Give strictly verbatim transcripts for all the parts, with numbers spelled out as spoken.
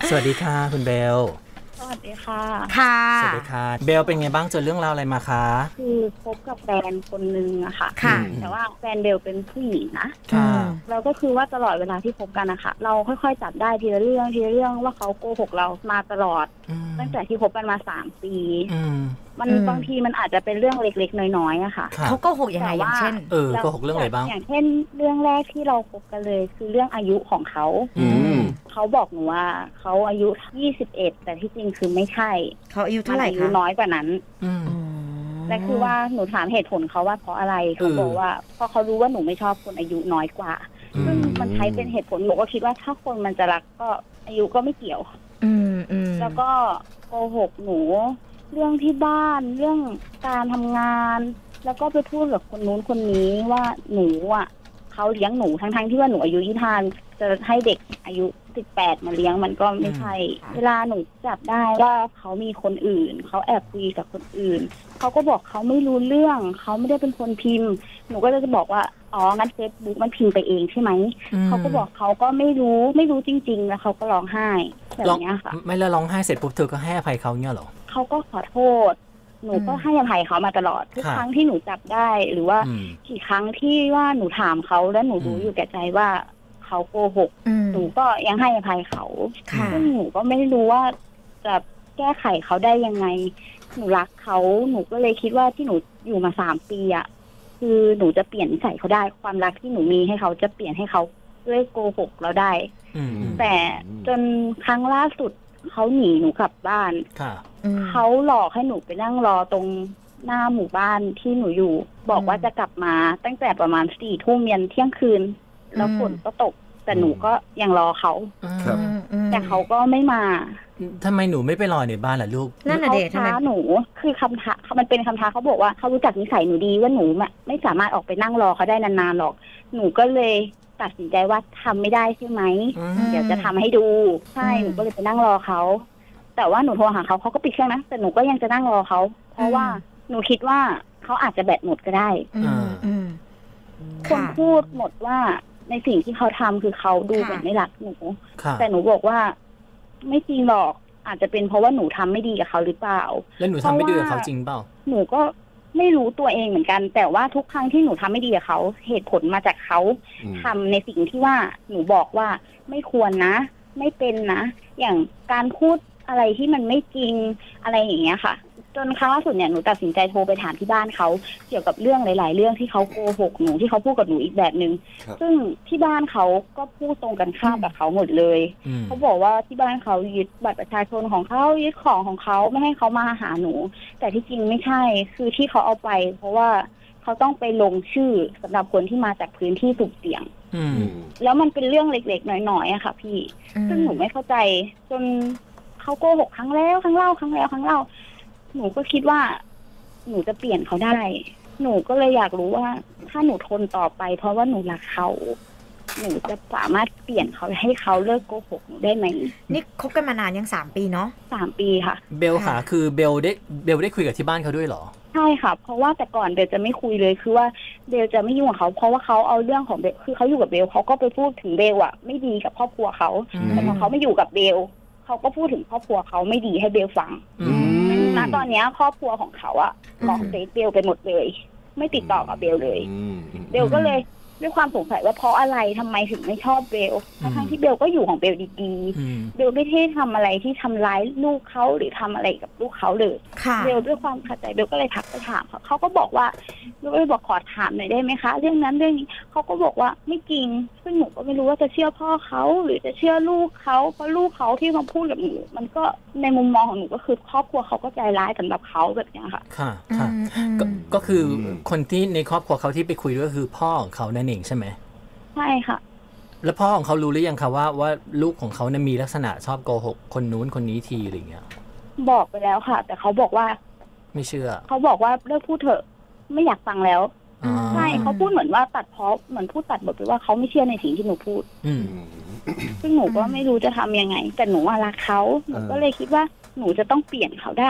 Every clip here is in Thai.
สวัสดีค่ะคุณเบลสวัสดีค่ะค่ะสวัสดีค่ะเบลเป็นไงบ้างเจอเรื่องราวอะไรมาคะคือคบกับแฟนคนนึงอะค่ะค่ะแต่ว่าแฟนเบลเป็นผู้หญิงนะค่ะเราก็คือว่าตลอดเวลาที่คบกันนะคะเราค่อยๆจับได้ทีละเรื่องทีละเรื่องว่าเขาโกหกเรามาตลอดตั้งแต่ที่คบกันมาสามปีมันบางทีมันอาจจะเป็นเรื่องเล็กๆน้อยๆอะค่ะเขาโกหกยังไงอย่างเช่นเออโกหกเรื่องอะไรบ้างอย่างเช่นเรื่องแรกที่เราคบกันเลยคือเรื่องอายุของเขาเขาบอกหนูว่าเขาอายุยี่สิบเอ็ดแต่ที่จริงคือไม่ใช่เขาอายุเท่าไหร่คะอายุน้อยกว่านั้นและคือว่าหนูถามเหตุผลเขาว่าเพราะอะไรเขาบอกว่าเพราะเขารู้ว่าหนูไม่ชอบคนอายุน้อยกว่าซึ่งมันใช้เป็นเหตุผลหนูก็คิดว่าถ้าคนมันจะรักก็อายุก็ไม่เกี่ยวแล้วก็โกหกหนูเรื่องที่บ้านเรื่องการทำงานแล้วก็ไปพูดกับคนนู้นคนนี้ว่าหนูอ่ะเขาเลี้ยงหนูทั้งๆที่ว่าหนูอายุยี่สิบห้าจะให้เด็กอายุสิบแปดมาเลี้ยงมันก็ไม่ใช่เวลาหนูจับได้ว่าเขามีคนอื่นเขาแอบคุยกับคนอื่นเขาก็บอกเขาไม่รู้เรื่องเขาไม่ได้เป็นคนพิมพ์หนูก็จะบอกว่าอ๋องั้นเฟซบุ๊กมันพิมพ์ไปเองใช่ไหมเขาก็บอกเขาก็ไม่รู้ไม่รู้จริงๆแล้วเขาก็ร้องไห้แบบนี้ค่ะไม่แล้วร้องไห้เสร็จปุ๊บเธอก็ให้อภัยเขาเนี่ยหรอเขาก็ขอโทษหนูก็ให้อภัยเขามาตลอดทุกครั้งที่หนูจับได้หรือว่ากี่ครั้งที่ว่าหนูถามเขาแล้วหนูรู้อยู่แก่ใจว่าเขาโกหกหนูก็ยังให้อภัยเขาซึ่งหนูก็ไม่รู้ว่าจะแก้ไขเขาได้ยังไงหนูรักเขาหนูก็เลยคิดว่าที่หนูอยู่มาสามปีอะคือหนูจะเปลี่ยนนิสัยเขาได้ความรักที่หนูมีให้เขาจะเปลี่ยนให้เขาด้วยโกหกเราได้แต่จนครั้งล่าสุดเขาหนีหนูกลับบ้านเขาหลอกให้หนูไปนั่งรอตรงหน้าหมู่บ้านที่หนูอยู่บอกว่าจะกลับมาตั้งแต่ประมาณสี่ทุ่มยันเที่ยงคืนแล้วฝนก็ตกแต่หนูก็ยังรอเขาแต่เขาก็ไม่มาทำไมหนูไม่ไปรอในบ้านล่ะลูกนั่นน่ะเด็กทำไมหนูคือคำท้ามันเป็นคำท้าเขาบอกว่าเขารู้จักนิสัยหนูดีว่าหนูไม่สามารถออกไปนั่งรอเขาได้นานๆหรอกหนูก็เลยตัดสินใจว่าทำไม่ได้ใช่ไหมเดี๋ยวจะทำให้ดูใช่หนูก็เลยไปนั่งรอเขาแต่ว่าหนูโทรหาเขาเขาก็ปิดเครื่องนะแต่หนูก็ยังจะนั่งรอเขาเพราะว่าหนูคิดว่าเขาอาจจะแบตหมดก็ได้คนพูดหมดว่าในสิ่งที่เขาทำคือเขาดูเหมือนไม่รักหนูแต่หนูบอกว่าไม่จริงหรอกอาจจะเป็นเพราะว่าหนูทำไม่ดีกับเขาหรือเปล่าแล้วหนูทำไม่ดีกับเขาจริงเปล่าหนูก็ไม่รู้ตัวเองเหมือนกันแต่ว่าทุกครั้งที่หนูทำไม่ดีกับเขาเหตุผลมาจากเขาทำในสิ่งที่ว่าหนูบอกว่าไม่ควรนะไม่เป็นนะอย่างการพูดอะไรที่มันไม่จริงอะไรอย่างเงี้ยค่ะจนครั้งล่าสุดเนี่ยหนูตัดสินใจโทรไปถามที่บ้านเขาเกี่ยวกับเรื่องหลายๆเรื่องที่เขาโกหกหนูที่เขาพูดกับหนูอีกแบบนึงซึ่งที่บ้านเขาก็พูดตรงกันข้ามกับเขาหมดเลยเขาบอกว่าที่บ้านเขายึดบัตรประชาชนของเขายึดของของเขาไม่ให้เขามาหาหนูแต่ที่จริงไม่ใช่คือที่เขาเอาไปเพราะว่าเขาต้องไปลงชื่อสำหรับคนที่มาจากพื้นที่สุ่มเสี่ยงแล้วมันเป็นเรื่องเล็กๆน้อยๆอะค่ะพี่ซึ่งหนูไม่เข้าใจจนเขาโกหกครั้งแล้วครั้งเล่าครั้งแล้วครั้งเล่าหนูก็คิดว่าหนูจะเปลี่ยนเขาได้หนูก็เลยอยากรู้ว่าถ้าหนูทนต่อไปเพราะว่าหนูรักเขาหนูจะสามารถเปลี่ยนเขาให้เขาเลิกโกหกหนูได้ไหมนี่คบกันมานานยังสามปีเนาะสามปีค่ะเบลค่ะคือเบลได้เบลได้คุยกับที่บ้านเขาด้วยเหรอใช่ค่ะเพราะว่าแต่ก่อนเบลจะไม่คุยเลยคือว่าเบลจะไม่ยุ่งกับเขาเพราะว่าเขาเอาเรื่องของเบลคือเขาอยู่กับเบลเขาก็ไปพูดถึงเบลอะไม่ดีกับครอบครัวเขาแต่พอเขาไม่อยู่กับเบลเขาก็พูดถึงครอบครัวเขาไม่ดีให้เบลฟังณตอนนี้ครอบครัวของเขาอะล็อกเฟซเบลไปหมดเลยไม่ติดต่อกับเบลเลยเบลก็เลยด้วยความสงสัยว่าเพราะอะไรทำไมถึงไม่ชอบเบลทั้งที่เบลก็อยู่ของเบลดีๆเบลไม่ได้ทำอะไรที่ทำร้ายลูกเขาหรือทำอะไรกับลูกเขาเลยเบลด้วยความขัดใจเบลก็เลยทักไปถามเขาเขาก็บอกว่าเบลก็เลยบอกขอถามหน่อยได้ไหมคะเรื่องนั้นเรื่องนี้เขาก็บอกว่าไม่จริงซึ่งหนูก็ไม่รู้ว่าจะเชื่อพ่อเขาหรือจะเชื่อลูกเขาเพราะลูกเขาที่มาพูดกับหนูมันก็ในมุมมองของหนูก็คือครอบครัวเขาก็ใจร้ายสำหรับเขาแบบนี้ค่ะค่ะค่ะก็คือคนที่ในครอบครัวเขาที่ไปคุยด้วยก็คือพ่อของเขานั่นเองใช่ไหมใช่ค่ะแล้วพ่อของเขารู้หรือยังคะว่าว่าลูกของเขาเนี่ยมีลักษณะชอบโกหกคนนู้นคนนี้ทีอะไรเงี้ยบอกไปแล้วค่ะแต่เขาบอกว่าไม่เชื่อเขาบอกว่าเลิกพูดเถอะไม่อยากฟังแล้วใช่เขาพูดเหมือนว่าตัดเพาะเหมือนพูดตัดบทไปว่าเขาไม่เชื่อในสิ่งที่หนูพูดซึ่งหนูก็ไม่รู้จะทำยังไงแต่หนูรักเขาหนูก็เลยคิดว่าหนูจะต้องเปลี่ยนเขาได้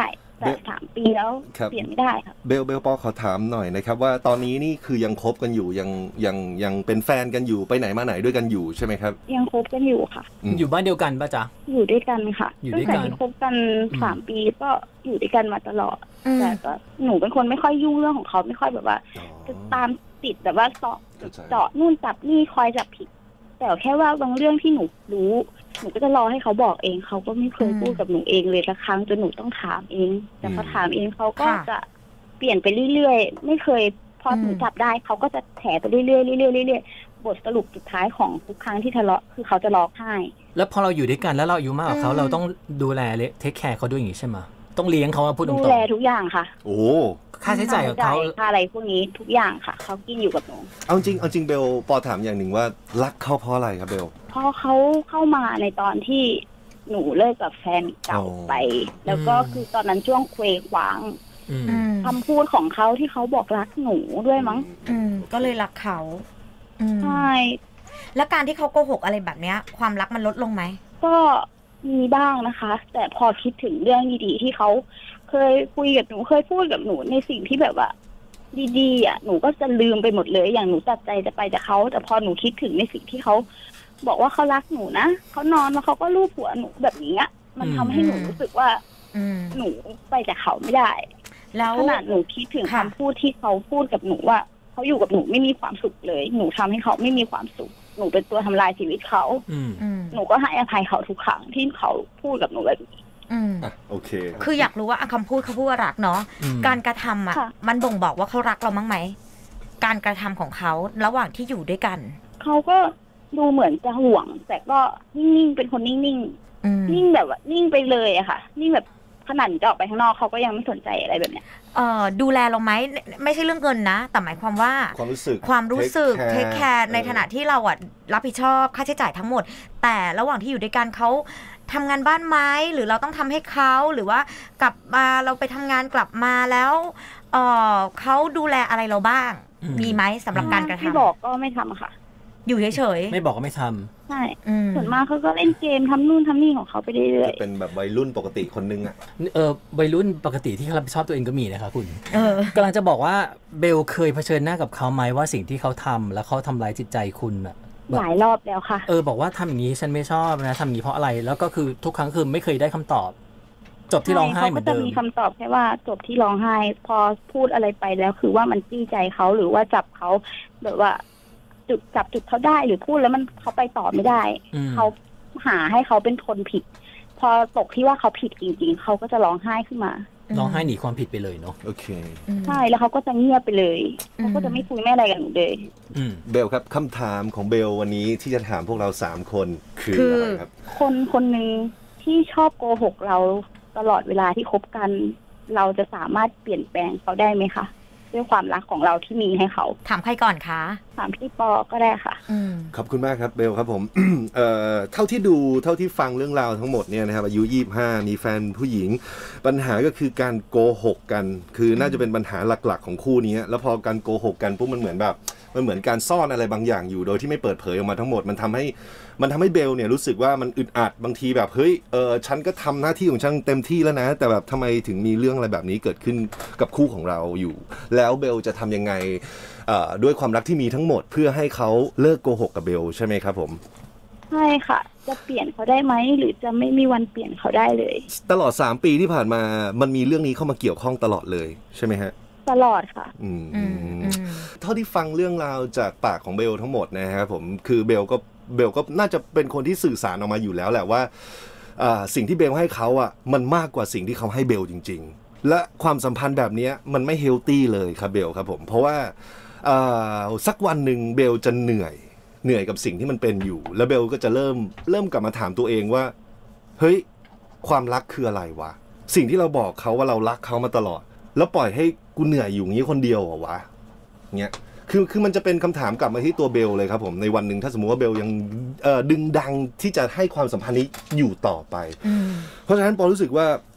แต่สามปีแล้วเปลี่ยนไม่ได้ค่ะเบลเบลปอขอถามหน่อยนะครับว่าตอนนี้นี่คือยังคบกันอยู่ยังยังยังเป็นแฟนกันอยู่ไปไหนมาไหนด้วยกันอยู่ใช่ไหมครับยังคบกันอยู่ค่ะอยู่บ้านเดียวกันป่ะจ๊ะอยู่ด้วยกันค่ะอยู่ด้วยกันที่คบกันสามปีก็อยู่ด้วยกันมาตลอดแต่ก็หนูเป็นคนไม่ค่อยยุ่งเรื่องของเขาไม่ค่อยแบบว่าจะตามติดแบบว่าเจาะเจาะนู่นจับนี่คอยจับผิดแต่แค่ว่าบางเรื่องที่หนูรู้หนูก็จะรอให้เขาบอกเองเขาก็ไม่เคยพูดกับหนูเองเลยสักครั้งจนหนูต้องถามเองแต่พอถามเองเขาก็จะเปลี่ยนไปเรื่อยๆไม่เคยพอหนูจับได้เขาก็จะแถไปเรื่อยๆเรื่อยๆเรื่อยๆบทสรุปสุดท้ายของทุกครั้งที่ทะเลาะคือเขาจะร้องไห้แล้วพอเราอยู่ด้วยกันแล้วเราอายุมากกว่าเขาเราต้องดูแลเทคแคร์เขาด้วยอย่างนี้ใช่ไหมต้องเลี้ยงเขาพูดตรงๆดูแลทุกอย่างค่ะโอ้ค่าใช้จ่ายของเขาค่าอะไรพวกนี้ทุกอย่างค่ะเขากินอยู่กับหนูเอาจริงเอาจริงเบลปอถามอย่างหนึ่งว่ารักเขาเพราะอะไรครับเบลเพราะเขาเข้ามาในตอนที่หนูเลิกกับแฟนเก่าไปแล้วก็คือตอนนั้นช่วงเคว้งคว้างคำพูดของเขาที่เขาบอกรักหนูด้วยมั้งก็เลยรักเขาใช่แล้วการที่เขาโกหกอะไรแบบนี้ความรักมันลดลงไหมก็มีบ้างนะคะแต่พอคิดถึงเรื่องดีๆที่เขาเคยคุยกับหนูเคยพูดกับหนูในสิ่งที่แบบว่าดีๆอ่ะหนูก็จะลืมไปหมดเลยอย่างหนูตัดใจจะไปจากเขาแต่พอหนูคิดถึงในสิ่งที่เขาบอกว่าเขารักหนูนะเขานอนแล้วเขาก็ลูบหัวหนูแบบนี้อ่ะมันทำให้หนูรู้สึกว่าหนูไปจากเขาไม่ได้แล้วขนาดหนูคิดถึงคำพูดที่เขาพูดกับหนูว่าเขาอยู่กับหนูไม่มีความสุขเลยหนูทำให้เขาไม่มีความสุขหนูเป็นตัวทำลายชีวิตเขาหนูก็ให้อภัยเขาทุกครั้งที่เขาพูดกับหนูแบบนี้โอเคคืออยากรู้ว่าคำพูดเขาพูดว่ารักเนาะการกระทำอ่ะมันบ่งบอกว่าเขารักเรามั้งไหมการกระทำของเขาระหว่างที่อยู่ด้วยกันเขาก็ดูเหมือนจะห่วงแต่ก็นิ่งๆเป็นคนนิ่งๆนิ่งแบบว่านิ่งไปเลยอะค่ะนิ่งแบบขนาดจะออกไปข้างนอกเขาก็ยังไม่สนใจอะไรแบบเนี้ยเอ่อดูแลเราไหมไม่ใช่เรื่องเงินนะแต่หมายความว่าความรู้สึกความรู้สึกเทคแคร์ในขณะที่เราอ่ะรับผิดชอบค่าใช้จ่ายทั้งหมดแต่ระหว่างที่อยู่ด้วยกันเขาทำงานบ้านไหมหรือเราต้องทำให้เขาหรือว่ากลับมาเราไปทำงานกลับมาแล้วเอ่อเขาดูแลอะไรเราบ้างมีไหมสำหรับการกระทำที่บอกก็ไม่ทำค่ะอยู่เฉยๆไม่บอกก็ไม่ทำใช่ส่วนมากเขาก็เล่นเกมทำนู่นทำนี่ของเขาไปเรื่อยๆจะเป็นแบบวัยรุ่นปกติคนนึงอ่ะเออวัยรุ่นปกติที่เขารับผิดชอบตัวเองก็มีนะคะคุณกำลังจะบอกว่าเบลเคยเผชิญหน้ากับเขาไหมว่าสิ่งที่เขาทำแล้วเขาทำร้ายจิตใจคุณอ่ะหลายรอบแล้วค่ะเออบอกว่าทำอย่างนี้ฉันไม่ชอบนะทำอย่างนี้เพราะอะไรแล้วก็คือทุกครั้งคือไม่เคยได้คำตอบจบที่ร้องไห้เหมือนเดิมเขาก็จะมีคำตอบแค่ว่าจบที่ร้องไห้พอพูดอะไรไปแล้วคือว่ามันจี้ใจเขาหรือว่าจับเขาแบบว่าจุดจับจุดเขาได้หรือพูดแล้วมันเขาไปต่อไม่ได้เขาหาให้เขาเป็นคนผิดพอตกที่ว่าเขาผิดจริงๆเขาก็จะร้องไห้ขึ้นมาร้องไห้หนีความผิดไปเลยเนาะโอเคใช่แล้วเขาก็จะเงียบไปเลยเขาก็จะไม่คุยไม่อะไรกันเลยเบลครับคำถามของเบลวันนี้ที่จะถามพวกเราสามคนคืออะไรครับคนคนหนึ่งที่ชอบโกหกเราตลอดเวลาที่คบกันเราจะสามารถเปลี่ยนแปลงเขาได้ไหมคะด้วยความรักของเราที่มีให้เขาถามใครก่อนคะถามพี่ปอก็ได้ค่ะขอบคุณมากครับเบลครับผม เอ่อเท่าที่ดูเท่าที่ฟังเรื่องราวทั้งหมดเนี่ยนะครับอายุยี่สิบห้ามีแฟนผู้หญิงปัญหาก็คือการโกหกกันคือน่าจะเป็นปัญหาหลักๆของคู่นี้แล้วพอการโกหกกันปุ๊บมันเหมือนแบบมันเหมือนการซ่อนอะไรบางอย่างอยู่โดยที่ไม่เปิดเผยออกมาทั้งหมดมันทำให้มันทำให้เบลเนี่ยรู้สึกว่ามันอึดอัดบางทีแบบเฮ้ยเออฉันก็ทำหน้าที่ของฉันเต็มที่แล้วนะแต่แบบทำไมถึงมีเรื่องอะไรแบบนี้เกิดขึ้นกับคู่ของเราอยู่แล้วเบลจะทำยังไงด้วยความรักที่มีทั้งหมดเพื่อให้เขาเลิกโกหกกับเบลใช่ไหมครับผมใช่ค่ะจะเปลี่ยนเขาได้ไหมหรือจะไม่มีวันเปลี่ยนเขาได้เลยตลอดสามปีที่ผ่านมามันมีเรื่องนี้เข้ามาเกี่ยวข้องตลอดเลยใช่ไหมฮะตลอดค่ะอืมเท่าที่ฟังเรื่องราวจากปากของเบลทั้งหมดนะครับผมคือเบลก็เบลก็น่าจะเป็นคนที่สื่อสารออกมาอยู่แล้วแหละว่าสิ่งที่เบลให้เขาอ่ะมันมากกว่าสิ่งที่เขาให้เบลจริงๆและความสัมพันธ์แบบนี้มันไม่เฮลตี้เลยครับเบลครับผมเพราะว่าสักวันหนึ่งเบลจะเหนื่อยเหนื่อยกับสิ่งที่มันเป็นอยู่แล้วเบลก็จะเริ่มเริ่มกลับมาถามตัวเองว่าเฮ้ยความรักคืออะไรวะสิ่งที่เราบอกเขาว่าเรารักเขามาตลอดแล้วปล่อยให้กูเหนื่อยอยู่งี้คนเดียวเหรอวะเงี้ยคือคือมันจะเป็นคำถามกลับมาที่ตัวเบลเลยครับผมในวันหนึ่งถ้าสมมติว่าเบลยังดึงดังที่จะให้ความสัมพันธ์นี้อยู่ต่อไปเพราะฉะนั้นปอรู้สึกว่า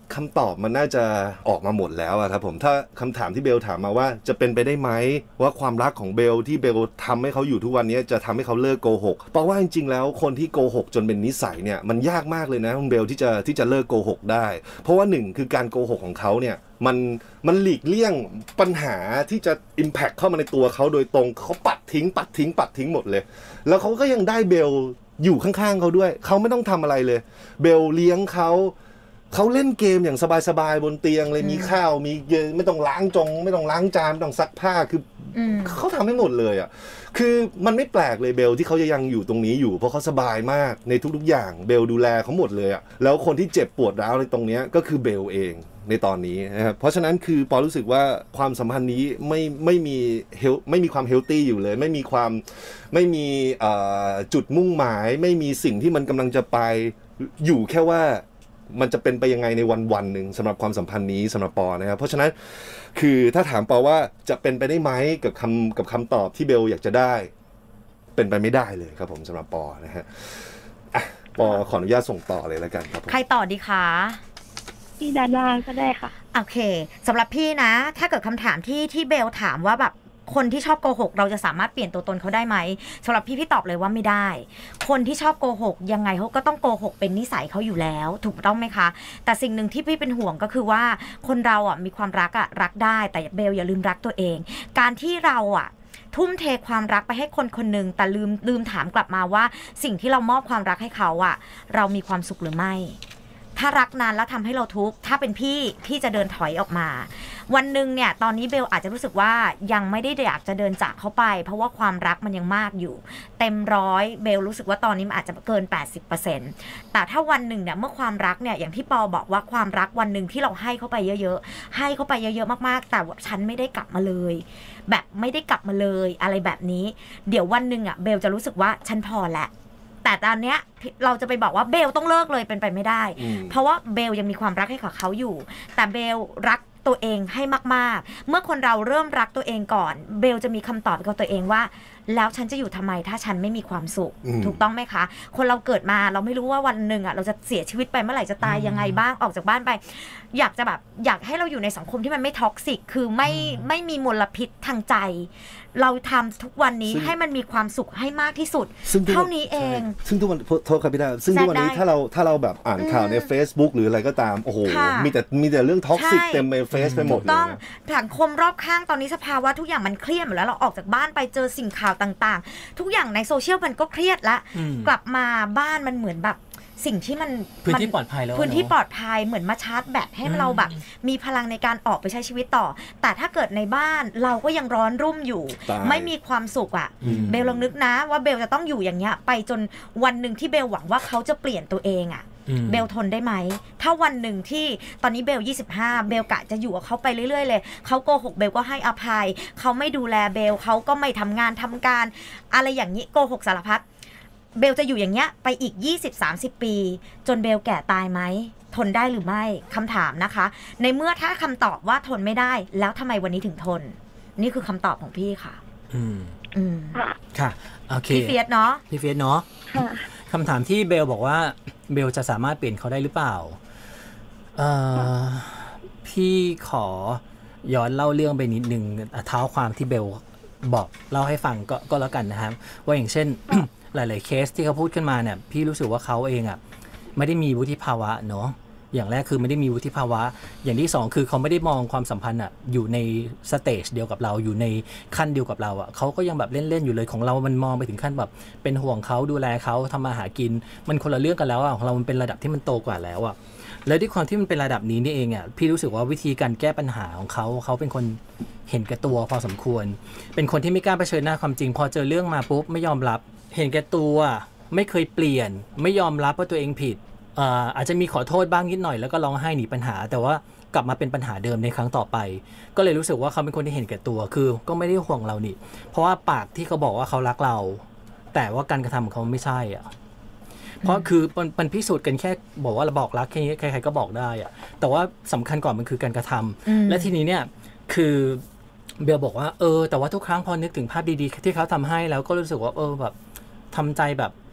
คำตอบมันน่าจะออกมาหมดแล้วอะครับผมถ้าคำถามที่เบลถามมาว่าจะเป็นไปได้ไหมว่าความรักของเบลที่เบลทำให้เขาอยู่ทุกวันนี้จะทำให้เขาเลิกโกหกเพราะว่าจริงๆแล้วคนที่โกหกจนเป็นนิสัยเนี่ยมันยากมากเลยนะคุณเบลที่จะที่จะเลิกโกหกได้เพราะว่าหนึ่งคือการโกหกของเขาเนี่ยมันมันหลีกเลี่ยงปัญหาที่จะ impact เข้ามาในตัวเขาโดยตรงเขาปัดทิ้งปัดทิ้งปัดทิ้งหมดเลยแล้วเขาก็ยังได้เบลอยู่ข้างๆเขาด้วยเขาไม่ต้องทำอะไรเลยเบลเลี้ยงเขาเขาเล่นเกมอย่างสบายๆบนเตียงเลยมีข้าวมีไม่ต้องล้างจงไม่ต้องล้างจานไม่ต้องซักผ้าคือเขาทำให้หมดเลยอ่ะคือมันไม่แปลกเลยเบลที่เขาจะยังอยู่ตรงนี้อยู่เพราะเขาสบายมากในทุกๆอย่างเบลดูแลเขาหมดเลยอ่ะแล้วคนที่เจ็บปวดร้าวในตรงนี้ก็คือเบลเองในตอนนี้นะครับเพราะฉะนั้นคือปอรู้สึกว่าความสัมพันธ์นี้ไม่ไม่มีเฮลไม่มีความเฮลตี้อยู่เลยไม่มีความไม่มีจุดมุ่งหมายไม่มีสิ่งที่มันกำลังจะไปอยู่แค่ว่ามันจะเป็นไปยังไงในวันวันหนึ่งสำหรับความสัมพันธ์นี้สำหรับปอนะครับเพราะฉะนั้นคือถ้าถามปอว่าจะเป็นไปได้ไหมกับคำกับคำตอบที่เบลอยากจะได้เป็นไปไม่ได้เลยครับผมสำหรับปอนะฮะอ่ะปอขออนุญาตส่งต่อเลยแล้วกันครับใครต่อดีคะพี่ดาดาก็ได้ค่ะโอเคสำหรับพี่นะถ้าเกิดคำถามที่ที่เบลถามว่าแบบคนที่ชอบโกหกเราจะสามารถเปลี่ยนตัวตนเขาได้ไหมสำหรับพี่พี่ตอบเลยว่าไม่ได้คนที่ชอบโกหกยังไงเขาก็ต้องโกหกเป็นนิสัยเขาอยู่แล้วถูกต้องไหมคะแต่สิ่งหนึ่งที่พี่เป็นห่วงก็คือว่าคนเราอ่ะมีความรักอ่ะรักได้แต่เบลอย่าลืมรักตัวเองการที่เราอ่ะทุ่มเทความรักไปให้คนคนหนึ่งแต่ลืมลืมถามกลับมาว่าสิ่งที่เรามอบความรักให้เขาอ่ะเรามีความสุขหรือไม่ถ้ารักนานแล้วทำให้เราทุกข์ถ้าเป็นพี่พี่จะเดินถอยออกมาวันหนึ่งเนี่ยตอนนี้เบลอาจจะรู้สึกว่ายังไม่ได้อยากจะเดินจากเขาไปเพราะว่าความรักมันยังมากอยู่เต็มร้อยเบลรู้สึกว่าตอนนี้มันอาจจะเกิน แปดสิบเปอร์เซ็นต์ แต่ถ้าวันหนึ่งเนี่ยเมื่อความรักเนี่ยอย่างที่ปอบอกว่าความรักวันหนึ่งที่เราให้เขาไปเยอะๆให้เขาไปเยอะๆมากๆแต่ว่าฉันไม่ได้กลับมาเลยแบบไม่ได้กลับมาเลยอะไรแบบนี้เดี๋ยววันหนึ่งอ่ะเบลจะรู้สึกว่าฉันพอแล้วแต่ตอนเนี้ยเราจะไปบอกว่าเบลต้องเลิกเลยเป็นไปไม่ได้เพราะว่าเบลยังมีความรักให้กับเขาอยู่แต่เบลรักตัวเองให้มากๆเมื่อคนเราเริ่มรักตัวเองก่อนเบลจะมีคำตอบกับตัวเองว่าแล้วฉันจะอยู่ทำไมถ้าฉันไม่มีความสุขถูกต้องไหมคะคนเราเกิดมาเราไม่รู้ว่าวันหนึ่งอ่ะเราจะเสียชีวิตไปเมื่อไหร่จะตายยังไงบ้างออกจากบ้านไปอยากจะแบบอยากให้เราอยู่ในสังคมที่มันไม่ท็อกซิกคือไม่ไม่มีมลพิษทางใจเราทำทุกวันนี้ให้มันมีความสุขให้มากที่สุดเท่านี้เองซึ่งทุกวันโทษครับพี่ดาซึ่งทุกวันนี้ถ้าเราถ้าเราแบบอ่านข่าวใน Facebook หรืออะไรก็ตามโอ้โหมีแต่มีแต่เรื่องท็อกซิกเต็มในเฟซไปหมดเลยต้องสังคมรอบข้างตอนนี้สภาวะทุกอย่างมันเครียดหมดแล้วเราออกจากบ้านไปเจอสิ่งข่าวต่างๆทุกอย่างในโซเชียลมันก็เครียดละกลับมาบ้านมันเหมือนแบบสิ่งที่มันพื้นที่ปลอดภัยแล้วพื้นที่ปลอดภัยเหมือนมาชาร์จแบตให้เราแบบมีพลังในการออกไปใช้ชีวิตต่อแต่ถ้าเกิดในบ้านเราก็ยังร้อนรุ่มอยู่ไม่มีความสุขอ่ะเบลลองนึกนะว่าเบลจะต้องอยู่อย่างเงี้ยไปจนวันหนึ่งที่เบลหวังว่าเขาจะเปลี่ยนตัวเองอ่ะเบลทนได้ไหมถ้าวันหนึ่งที่ตอนนี้เบลยี่สิบห้าเบลกะจะอยู่กับเขาไปเรื่อยๆเลยเขาโกหกเบลก็ให้อภัยเขาไม่ดูแลเบลเขาก็ไม่ทำงานทำการอะไรอย่างนี้โกหกสารพัดเบลจะอยู่อย่างเงี้ยไปอีก ยี่สิบถึงสามสิบ ปีจนเบลแก่ตายไหมทนได้หรือไม่คำถามนะคะในเมื่อถ้าคำตอบว่าทนไม่ได้แล้วทำไมวันนี้ถึงทนนี่คือคำตอบของพี่ค่ะอืมอืมค่ะโอเคพี่เฟียสเนาะพี่เฟียสเนาะคำถามที่เบลบอกว่าเบลจะสามารถเปลี่ยนเขาได้หรือเปล่าเอ่อพี่ขอย้อนเล่าเรื่องไปนิดนึงเท้าความที่เบลบอกเล่าให้ฟังก็ก็แล้วกันนะครับว่าอย่างเช่น หลายๆเคสที่เขาพูดขึ้นมาเนี่ยพี่รู้สึกว่าเขาเองอ่ะไม่ได้มีวุฒิภาวะเนาะอย่างแรกคือไม่ได้มีวุฒิภาวะอย่างที่สองคือเขาไม่ได้มองความสัมพันธ์อ่ะอยู่ในสเตจเดียวกับเราอยู่ในขั้นเดียวกับเราอ่ะเขาก็ยังแบบเล่นๆอยู่เลยของเรามันมองไปถึงขั้นแบบเป็นห่วงเขาดูแลเขาทำมาหากินมันคนละเรื่องกันแล้วอ่ะของเรามันเป็นระดับที่มันโตกว่าแล้วอ่ะแล้วด้วยความที่มันเป็นระดับนี้นี่เองอ่ะพี่รู้สึกว่าวิธีการแก้ปัญหาของเขาเขาเป็นคนเห็นแก่ตัวพอสมควรเป็นคนที่ไม่กล้าเผชิญหน้าความจริงพอเจอเรื่องมาปุ๊บไม่ยอมรับเห็นแก่ตัวไม่เคยเปลี่ยนไม่ยอมรับว่าตัวเองผิดอ่าอาจจะมีขอโทษบ้างนิดหน่อยแล้วก็ร้องไห้หนีปัญหาแต่ว่ากลับมาเป็นปัญหาเดิมในครั้งต่อไปก็เลยรู้สึกว่าเขาเป็นคนที่เห็นแก่ตัวคือก็ไม่ได้ห่วงเรานี่เพราะว่าปากที่เขาบอกว่าเขารักเราแต่ว่าการกระทำของเขาไม่ใช่อ่ะเพราะคือมันพิสูจน์กันแค่บอกว่าเราบอกรักแค่นี้ใครๆก็บอกได้อ่ะแต่ว่าสำคัญก่อนมันคือการกระทำและทีนี้เนี่ยคือเบลบอกว่าเออแต่ว่าทุกครั้งพอนึกถึงภาพดีๆที่เขาทำให้แล้วก็รู้สึกว่าเออแบบทำใจแบบ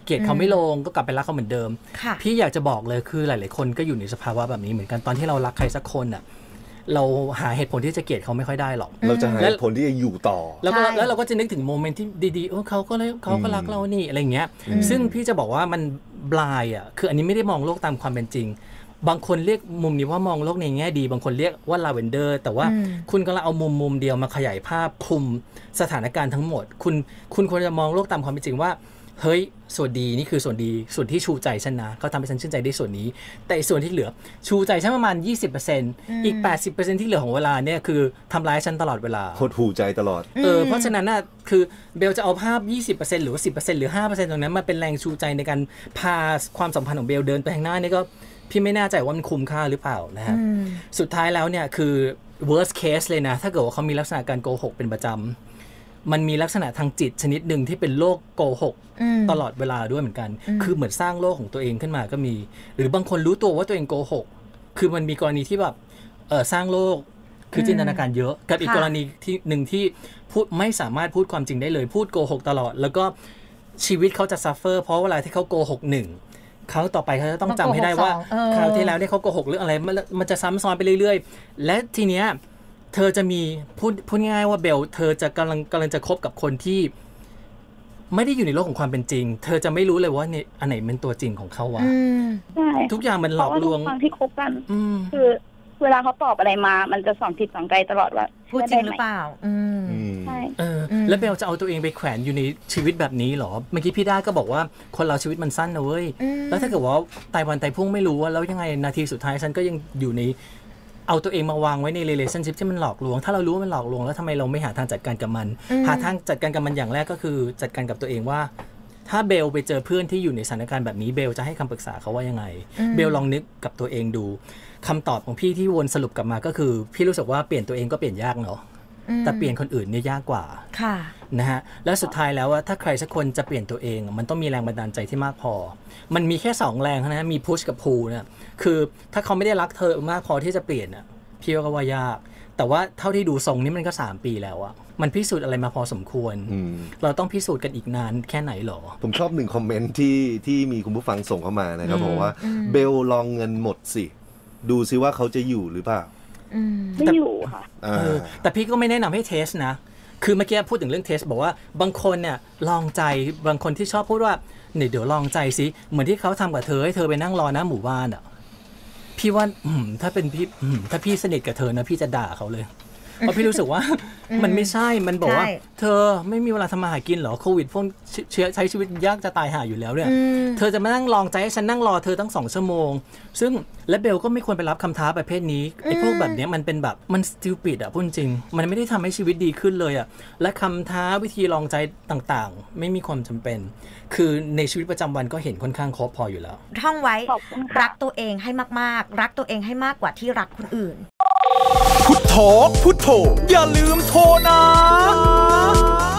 เกลียดเขาไม่ลงก็กลับไปรักเขาเหมือนเดิมพี่อยากจะบอกเลยคือหลายๆคนก็อยู่ในสภาวะแบบนี้เหมือนกันตอนที่เรารักใครสักคนอ่ะเราหาเหตุผลที่จะเกลียดเขาไม่ค่อยได้หรอกเราจะหาเหตุผลที่จะอยู่ต่อแล้วก็แล้วเราก็จะนึกถึงโมเมนต์ที่ดีๆเออเขาก็เลยเขาก็รักเรานี่อะไรเงี้ยซึ่งพี่จะบอกว่ามันบลายอ่ะคืออันนี้ไม่ได้มองโลกตามความเป็นจริงบางคนเรียกมุมนี้ว่ามองโลกในแง่ดีบางคนเรียกว่าลาเวนเดอร์แต่ว่าคุณกำลังเอามุมมุมเดียวมาขยายภาพคลุมสถานการณ์ทั้งหมดคุณคุณควรจะมองโลกตามความเป็นจริงว่าเฮ้ยส่วนดีนี่คือส่วนดีส่วนที่ชูใจฉันนะเขาทำให้ฉันชื่นใจได้ส่วนนี้แต่ส่วนที่เหลือชูใจฉันประมาณ ยี่สิบเปอร์เซ็นต์ อีก แปดสิบเปอร์เซ็นต์ ที่เหลือของเวลาเนี่ยคือทำร้ายฉันตลอดเวลาหดหูใจตลอดเออเพราะฉะนั้นน่ะคือเบลจะเอาภาพ ยี่สิบเปอร์เซ็นต์ หรือว่า สิบเปอร์เซ็นต์ หรือ ห้าเปอร์เซ็นต์ ตรงนั้นมาเป็นแรงชูใจในการพาความสัมพันธ์ของเบลเดินไปข้างหน้านี่ก็พี่ไม่แน่ใจว่ามันคุ้มค่าหรือเปล่านะฮะสุดท้ายแล้วเนี่ยคือ worst case เลยนะถ้าเกิดว่าเขามีลักษณะการโกหกเป็นประจำมันมีลักษณะทางจิตชนิดหนึ่งที่เป็นโรคโกหกตลอดเวลาด้วยเหมือนกันคือเหมือนสร้างโลกของตัวเองขึ้นมาก็มีหรือบางคนรู้ตัวว่าตัวเองโกหกคือมันมีกรณีที่แบบเออสร้างโลกคือจินตนาการเยอะกับอีกกรณีที่หนึ่งที่พูดไม่สามารถพูดความจริงได้เลยพูดโกหกตลอดแล้วก็ชีวิตเขาจะซัฟเฟอร์เพราะเวลาที่เขาโกหกหนึ่งเขาต่อไปเขาจะต้องจำให้ได้ว่าคราวที่แล้วเนี่ยเขาโกหกเรื่องอะไรมันจะซ้ำซ้อนไปเรื่อยๆและทีเนี้ยเธอจะมีพูดพูดง่ายๆว่าเบลเธอจะกำลังกำลังจะคบกับคนที่ไม่ได้อยู่ในโลกของความเป็นจริงเธอจะไม่รู้เลยว่าเนี่ยอันไหนเป็นตัวจริงของเขาวะใช่ทุกอย่างมันหลอกลวงทุกครั้งที่คบกันคือเวลาเขาตอบอะไรมามันจะสอนผิดสอนไกลตลอดว่าพูดจริงหรือเปล่าใช่เออแล้วเบลจะเอาตัวเองไปแขวนอยู่ในชีวิตแบบนี้หรอเมื่อกี้พี่ด้าก็บอกว่าคนเราชีวิตมันสั้นนะเว้ยแล้วถ้าเกิดว่าตายวันตายพรุ่งไม่รู้ว่าแล้วยังไงนาทีสุดท้ายฉันก็ยังอยู่ในเอาตัวเองมาวางไว้ใน relationship ที่มันหลอกลวงถ้าเรารู้ว่ามันหลอกลวงแล้วทำไมเราไม่หาทางจัดการกับมันหาทางจัดการกับมันอย่างแรกก็คือจัดการกับตัวเองว่าถ้าเบลไปเจอเพื่อนที่อยู่ในสถานการณ์แบบนี้เบลจะให้คำปรึกษาเขาว่ายังไงเบลลองนึกกับตัวเองดูคำตอบของพี่ที่วนสรุปกลับมาก็คือพี่รู้สึกว่าเปลี่ยนตัวเองก็เปลี่ยนยากเนาะแต่เปลี่ยนคนอื่นเนี่ยยากกว่านะฮะแล้วสุดท้ายแล้วว่าถ้าใครสักคนจะเปลี่ยนตัวเองมันต้องมีแรงบันดาลใจที่มากพอมันมีแค่สองแรงนะมีพุชกับพูลเนี่ยคือถ้าเขาไม่ได้รักเธอมากพอที่จะเปลี่ยนอ่ะพี่ก็ว่ายากแต่ว่าเท่าที่ดูทรงนี้มันก็สามปีแล้วอะมันพิสูจน์อะไรมาพอสมควรเราต้องพิสูจน์กันอีกนานแค่ไหนหรอผมชอบหนึ่งคอมเมนต์ที่ที่มีคุณผู้ฟังส่งเข้ามานะครับบอกว่าเบลลองเงินหมดสิดูซิว่าเขาจะอยู่หรือเปล่าไม่อยู่ค่ะแต่พี่ก็ไม่แนะนำให้เทสนะคือเมื่อกี้พูดถึงเรื่องเทสบอกว่าบางคนเนี่ยลองใจบางคนที่ชอบพูดว่าเนี่ยเดี๋ยวลองใจสิเหมือนที่เขาทำกับเธอให้เธอไปนั่งรอหน้าหมู่บ้านอะพี่ว่าถ้าเป็นพี่ถ้าพี่สนิทกับเธอนะพี่จะด่าเขาเลยเพราะพี่รู้สึกว่ามันไม่ใช่มันบอกว่าเธอไม่มีเวลาทำมาหากินเหรอโควิดพวกใช้ชีวิตยากจะตายหาอยู่แล้วเนี่ยเธอจะมานั่งลองใจให้ฉันนั่งรอเธอตั้งสองชั่วโมงซึ่งและเบลก็ไม่ควรไปรับคำท้าประเภทนี้ไอ้พวกแบบนี้มันเป็นแบบมัน stupid อ่ะพูดจริงมันไม่ได้ทำให้ชีวิตดีขึ้นเลยอ่ะและคำท้าวิธีลองใจต่างๆไม่มีความจำเป็นคือในชีวิตประจำวันก็เห็นค่อนข้างครบพออยู่แล้วท่องไว้รักตัวเองให้มากๆรักตัวเองให้มากกว่าที่รักคนอื่นพุทโธพุทโธอย่าลืมโทรนะ